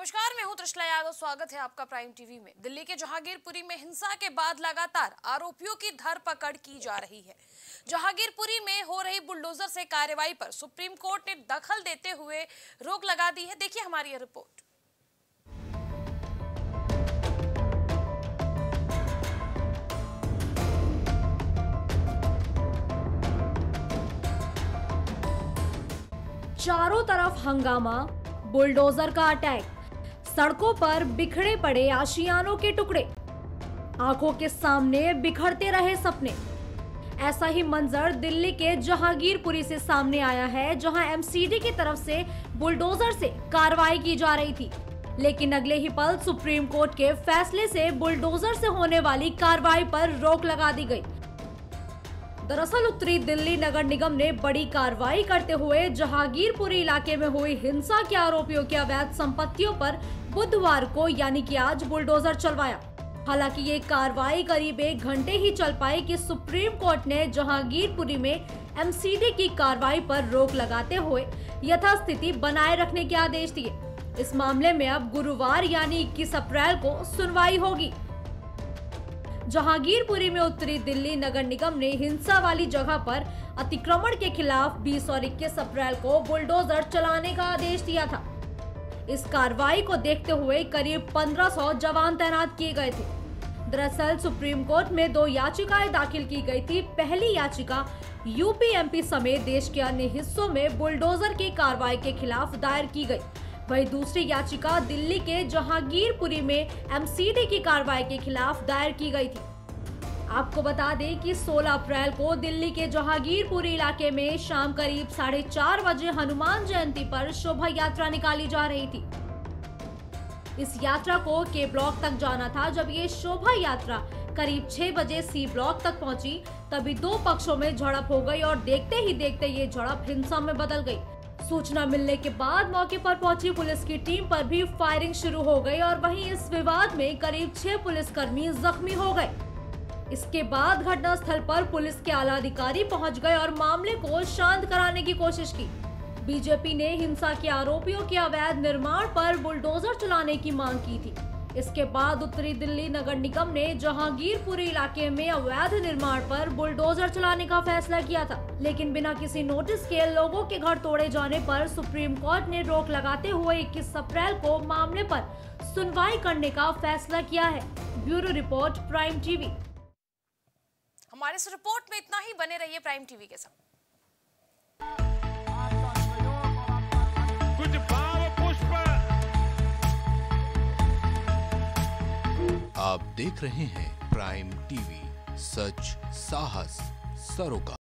नमस्कार, मैं हूं त्रिशला यादव। स्वागत है आपका प्राइम टीवी में। दिल्ली के जहांगीरपुरी में हिंसा के बाद लगातार आरोपियों की धरपकड़ की जा रही है। जहांगीरपुरी में हो रही बुलडोजर से कार्रवाई पर सुप्रीम कोर्ट ने दखल देते हुए रोक लगा दी है। देखिए हमारी ये रिपोर्ट। चारों तरफ हंगामा, बुलडोजर का अटैक, सड़कों पर बिखरे पड़े आशियानों के टुकड़े, आंखों के सामने बिखरते रहे सपने। ऐसा ही मंजर दिल्ली के जहांगीरपुरी से सामने आया है, जहां एमसीडी की तरफ से बुलडोजर से कार्रवाई की जा रही थी। लेकिन अगले ही पल सुप्रीम कोर्ट के फैसले से बुलडोजर से होने वाली कार्रवाई पर रोक लगा दी गई। दरअसल उत्तरी दिल्ली नगर निगम ने बड़ी कार्रवाई करते हुए जहांगीरपुरी इलाके में हुई हिंसा के आरोपियों की अवैध संपत्तियों पर बुधवार को यानी कि आज बुलडोजर चलवाया। हालांकि ये कार्रवाई करीब 1 घंटे ही चल पाई कि सुप्रीम कोर्ट ने जहांगीरपुरी में एमसीडी की कार्रवाई पर रोक लगाते हुए यथास्थिति बनाए रखने के आदेश दिए। इस मामले में अब गुरुवार यानी 21 अप्रैल को सुनवाई होगी। जहांगीरपुरी में उत्तरी दिल्ली नगर निगम ने हिंसा वाली जगह पर अतिक्रमण के खिलाफ 20 और 21 अप्रैल को बुलडोजर चलाने का आदेश दिया था। इस कार्रवाई को देखते हुए करीब 1500 जवान तैनात किए गए थे। दरअसल सुप्रीम कोर्ट में 2 याचिकाएं दाखिल की गई थी। पहली याचिका यूपी एमपी समेत देश के अन्य हिस्सों में बुलडोजर की कार्रवाई के खिलाफ दायर की गई। वहीं दूसरी याचिका दिल्ली के जहांगीरपुरी में एमसीडी की कार्रवाई के खिलाफ दायर की गई थी। आपको बता दें कि 16 अप्रैल को दिल्ली के जहांगीरपुरी इलाके में शाम करीब 4:30 बजे हनुमान जयंती पर शोभा यात्रा निकाली जा रही थी। इस यात्रा को के ब्लॉक तक जाना था। जब ये शोभा यात्रा करीब 6 बजे सी ब्लॉक तक पहुंची, तभी 2 पक्षों में झड़प हो गई और देखते ही देखते ये झड़प हिंसा में बदल गई। सूचना मिलने के बाद मौके पर पहुंची पुलिस की टीम पर भी फायरिंग शुरू हो गई और वहीं इस विवाद में करीब 6 पुलिसकर्मी जख्मी हो गए। इसके बाद घटनास्थल पर पुलिस के आला अधिकारी पहुंच गए और मामले को शांत कराने की कोशिश की। बीजेपी ने हिंसा के आरोपियों के अवैध निर्माण पर बुलडोजर चलाने की मांग की थी। इसके बाद उत्तरी दिल्ली नगर निगम ने जहांगीरपुरी इलाके में अवैध निर्माण पर बुलडोजर चलाने का फैसला किया था। लेकिन बिना किसी नोटिस के लोगों के घर तोड़े जाने पर सुप्रीम कोर्ट ने रोक लगाते हुए 21 अप्रैल को मामले पर सुनवाई करने का फैसला किया है। Bureau report, Prime TV. हमारे इस रिपोर्ट में इतना ही। बने रहिए प्राइम टीवी के साथ। कुछ भाव पुष्प। आप देख रहे हैं प्राइम टीवी, सच साहस सरोकार।